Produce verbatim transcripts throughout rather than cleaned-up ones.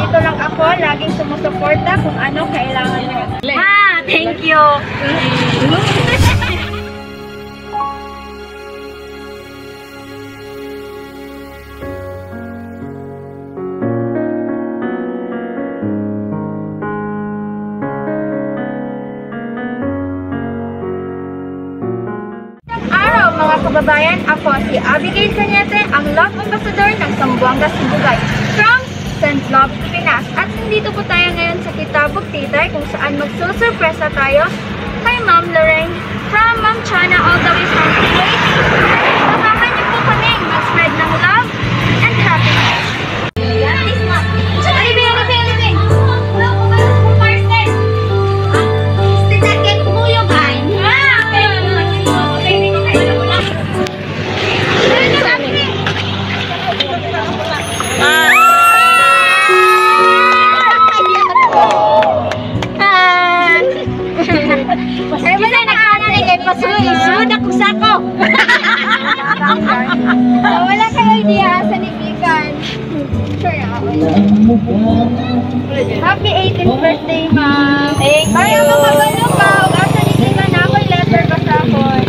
andito lang ako, laging sumusuporta kung ano kailangan nyo. Ma, thank you. Mga kababayan, ako si Abigail Cañete, ang Love Ambassador ng Zamboanga Sibugay from Saint Love, Pinas. At nandito po tayo ngayon sa Kitabog Theater kung saan magsusurpresa tayo kay Ma'am Lorraine from Ma'am Chana all the way from Kuwait. Samahan niyo po kami mag-spread ng love and happiness. Sunod ako sako. Oh, wala kayo idea sa nibigan. Sure ako. Happy eighteenth birthday, Ma'am. Thank you. Kaya makabalo ka. Huwag asa nibigan na ako letter pa sa akon.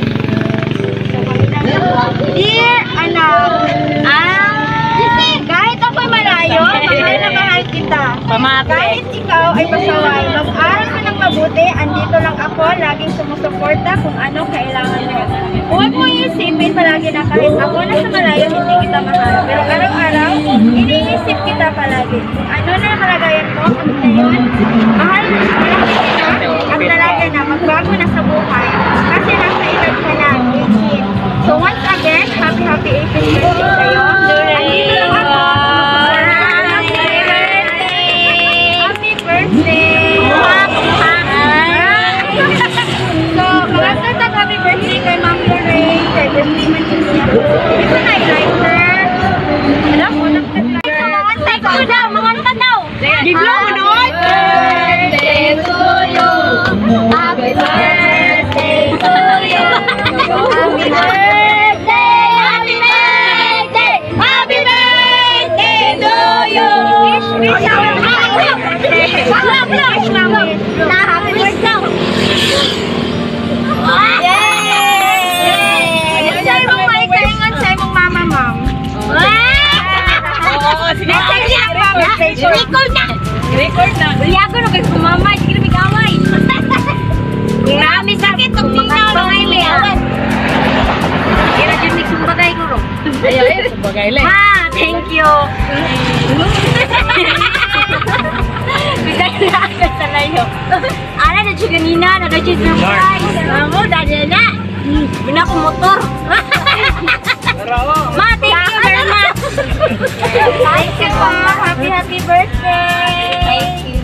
Dear anak, ah, kahit ako'y malayo, mahal na mahal kita. Kahit ikaw ay pasaway, mag-aral ka ng mabuti, andito lang ako, laging sumusuporta kung ano kailangan mo. Huwag mo iisipin palagi na kahit ako nasa malayo, hindi kita mahal. Pero araw-araw, iniisip kita palagi. Kung ano na kalagayan mo, kung ngayon, mahal na kita, at talaga na magbago na sa buhay. Kasi nasa edad ka na, eighteen. So once again, happy happy eighteenth birthday sa'yo. Andito lang ako. Happy birthday! So, magandang happy birthday kay Ma'am Lorraine. Kay birthday man din niya. Ito na i-lighter. Alam mo, nagtag-lighter. Mangantay ko daw, mangantay daw. Biglo mo doon! Birthday to you! Happy birthday to you! Happy birthday! Happy birthday! Happy birthday to you! Wish, wish lang! Wish lang! Wish lang! Happy birthday! Yay! Ano sa'yo mong maikaingan sa'yo mong mama, ma'am? Message niya! Record na! Record na! Uliago na kayo kumama, hindi na bigaway. Marami sakit itong tingnan mga iliawan. Kira dyan may sumbagay ko ro. Ayaw eh, sumbagay lang. Ma, thank you. Bigay na agad sa layo. Ala na siya kanina, na na siya surprise. Amo, dahil na. Bina ko motor. Ma, thank you very much. Thank you, Ma. Happy, happy birthday. Thank you.